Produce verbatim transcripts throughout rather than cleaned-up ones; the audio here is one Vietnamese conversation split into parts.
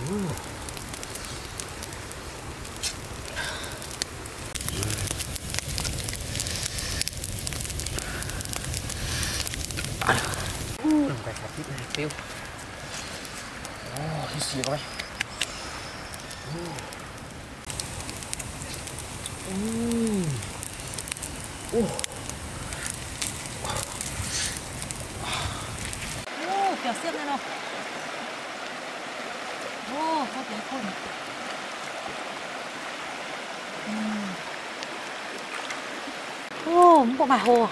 Phải thật tiếp này tiêu. Ồ, cái gì vậy? Ồ. Ồ, kiểu xiết này nào. Ồ, có cái khôn. Ồ, một bà hồ.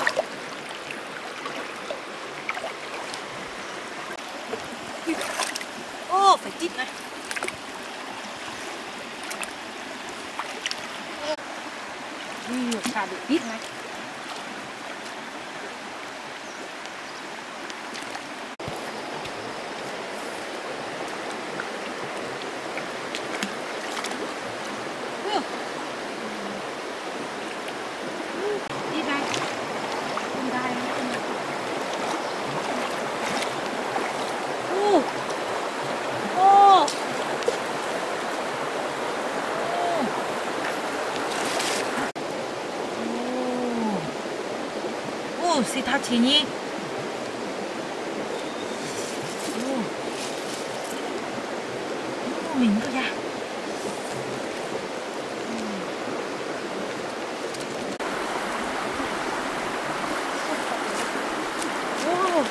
Ô, phải tít này. Đi được xả được tít này. Đi này. Không đai nữa. Ô. Ô. Ô, xì thả chỉ nhỉ? Ô. Ô, mình cơ ra. Ô.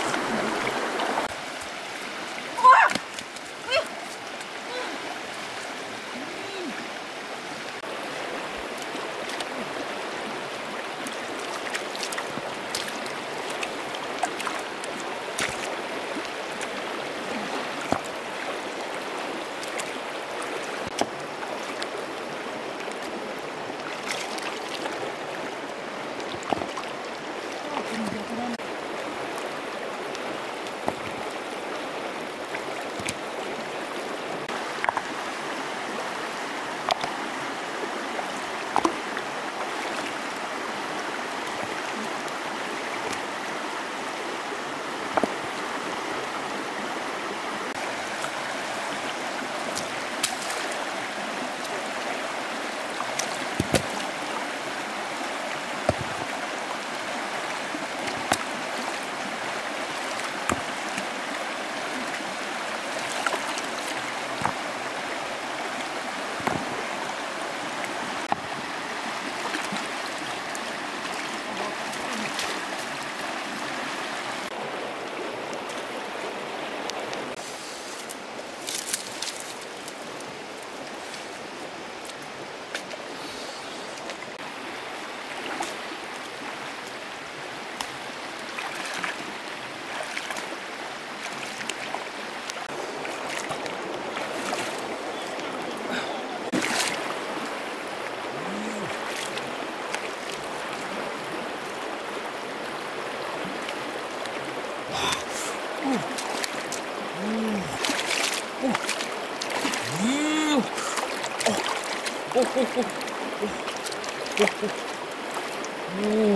Ô, ô, ô, ô, ô, ô, ô.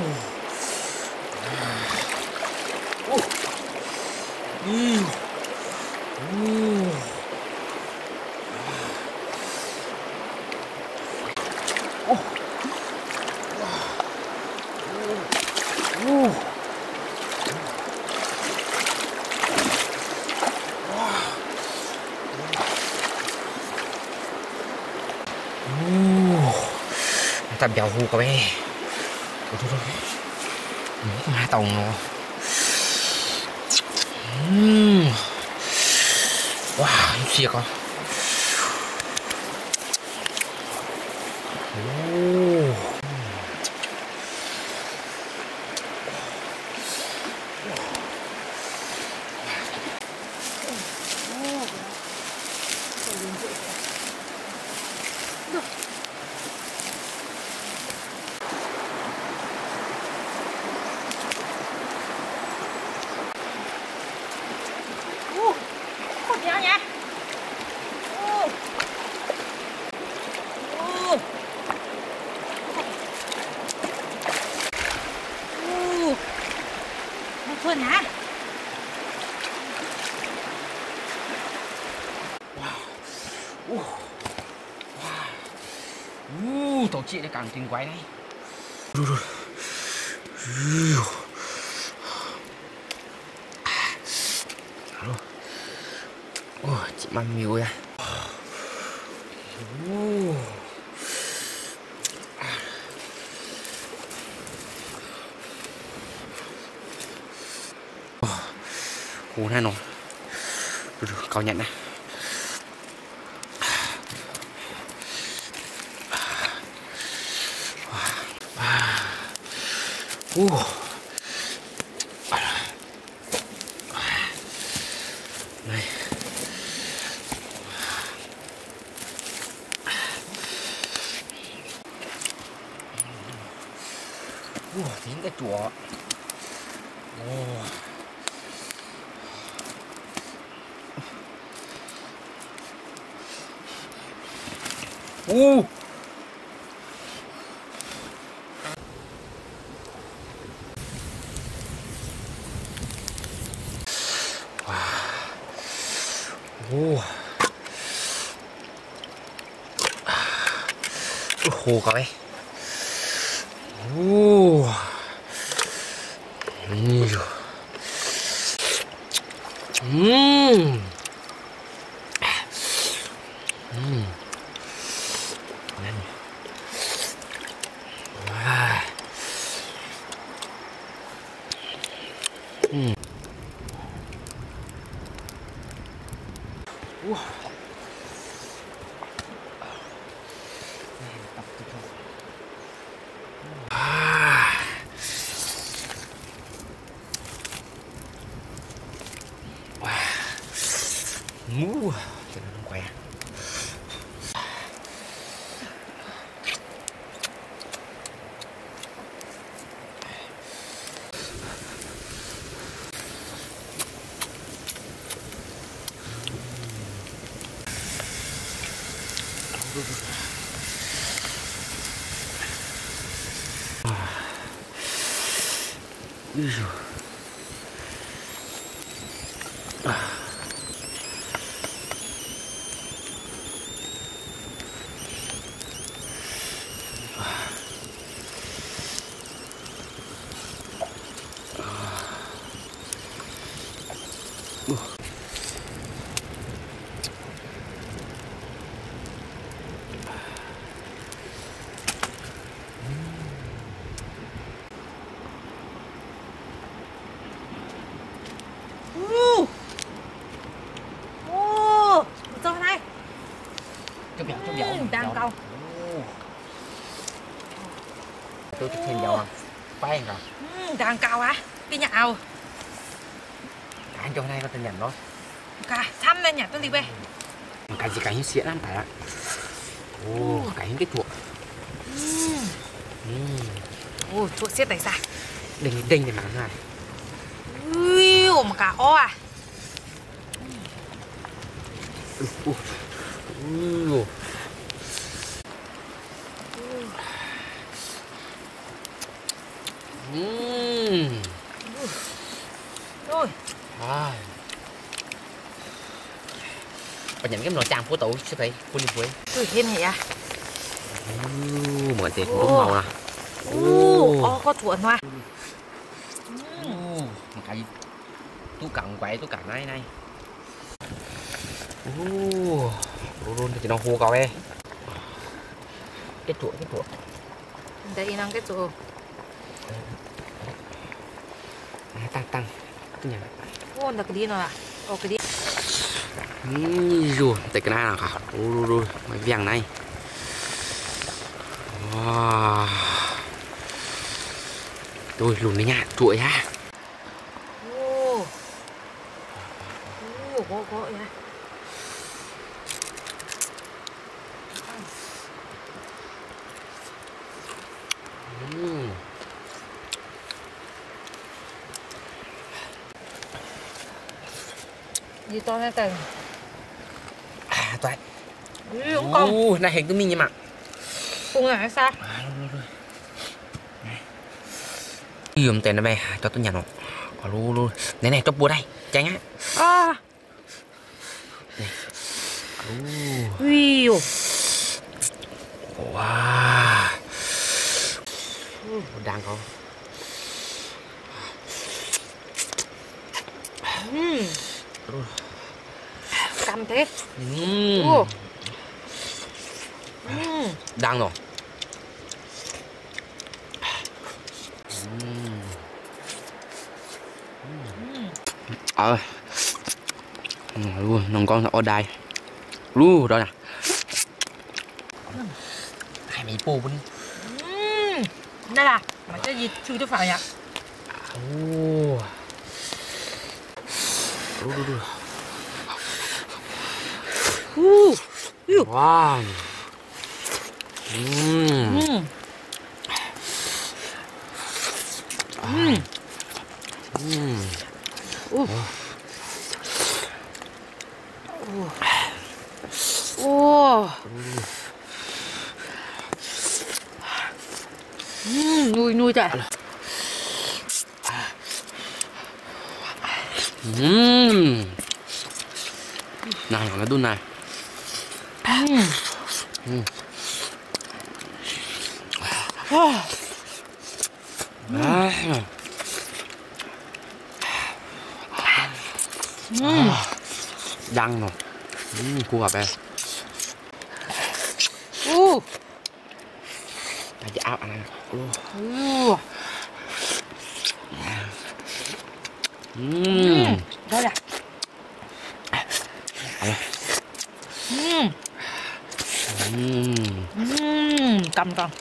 Ô. Ừ. Ừ. Ô. Ô. Ta béo hù các bé. Thôi thôi thôi. Mấy hai tàu nó. Uhm. Wow, chia con. Oh. uh, tổ chị đã càng kinh quái này. Oh, chị mang miêu ra. Uh. Hú này nó cao nhận này. Uh. Này. Uh, tiếng cái chùa. Oh. Uh. Wow. Khô cả đấy. Wow. Nhiều. Mmm. Mmm. Wow. Mmm. Wow. Ah. Wow. Mu. Cho nó khỏe. Ui giời. À. Uh. Chút dầu, chút dầu. Ừ, đang câu. Tôi chút thêm dầu không? Phải rồi. Ừ, đang câu hả? Cái nhạo. Anh cho này có tên nhận đó. Cả, thăm lên nhặt tôi đi về. Cái gì cái xịn lắm phải ạ. Ồ, cái cái chuột. Ồ, chuột xiết tại sao? Đinh đinh thì mà này. Ui, mà cả o à? Ui. Ui. Ừm. Rồi. À. Và nhận cái nồi chàm của tủ sẽ thấy cô đi quê. Thử thêm này à? Ừm, mọi tiền cũng đúng màu nè. Ồ, có chuột hoa. Ừm, cái tú cặn quậy tú cặn này này. Ồ, luôn thì nó hô cao ấy. Cái chuột cái chuột. Đây năng cái chuột. Tăng tăng. Cái nhà. Ô, là cái đi nào à? Ô, cái đi. Rồi, tại cái này là cả. Ôi rồi, mấy vàng này. Wow. Rồi, lùn đấy nha, chuỗi ha. Ô. Ô, có có nha. Uhm. Gì to ra tầng. À, toại. Ừ, không con. Ồ, này hình cái mình em ạ. Cùng là sao? À, rồi, rồi. Dùm tiền nó về, cho tôi nhận nó. Có luôn luôn. Này này, cho búa đây, tránh á. À. Này. Ui. Ui. Wow. Đang không? Ừ. Căm thế. Uhm. Ui. Ừ. Đang rồi. Uhm. Ờ. Ừ, luôn, nồng con ở đây. Lu đó nè. Hai mấy bù bên. Ừ. Đây là mà cái gì chui cho phải nhỉ? Ô. Lu lu lu. Uh. Wow. Uhm. Ừ. Ừ. Uhm. Uh. Ồ. Ừ, nuôi nuôi trời. Uhm. Này, cái đun này. Ừ. Ừ. À. À. Ừ. Đăng rồi. Ừ, cua gặp em. Uh. Cái áo anh này. Uh. Ừ. Đó là. Ừ. Ừ. Ừ. Cầm cầm.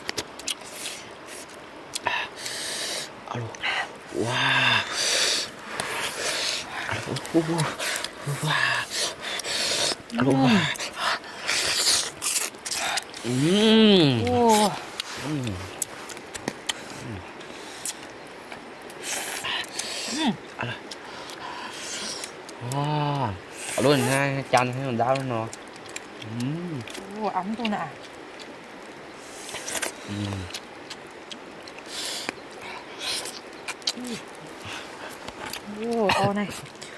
Alo. Wow. Alo. Wow. Alo. Ừ. Ồ. Ừ. Alo. Wow. Alo nha, chanh hay còn đau nữa nè. Ừ. Ồ, ống tôi nè. Ừ. Ồ, to này.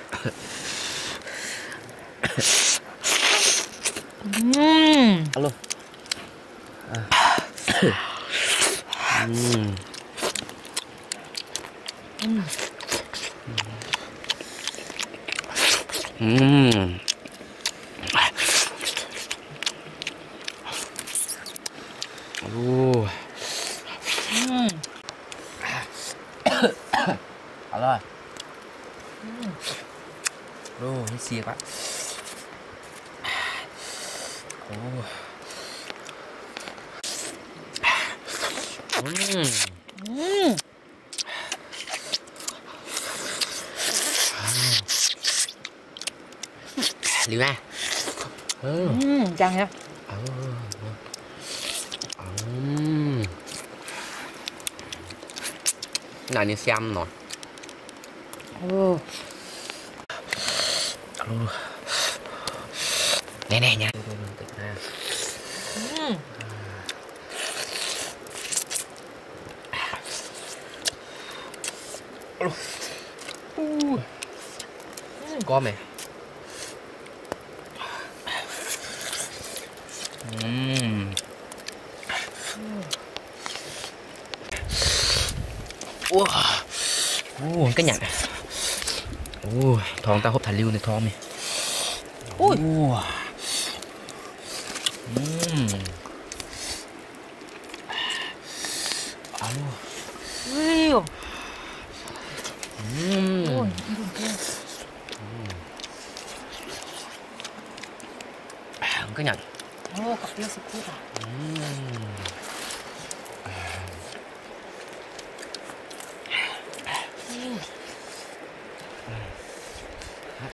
Ừm. Alo. À. Ừm. Ừm. Ừm. Ồ. Ừm. Alo. Ồ, hít xì quá. Ồ. Ừm. Ừm. Liu à. Ừ. Ừm, chăng nha. Ừ. Ừm. Cái này như xem rồi. Ồ. Alo. Nè nè nha. Ừm. Alo. Uh. Có mày. Ừm. Wow. Ồ, cái nhặt. Ồ, thon tao hút thả liu này thon mày. Ui. Ồ. Ừm. Alo. Ui. Ừm. Ôi, nhìn kia. Cái nhặt. Ồ, cặp kia sụp à. Ừm.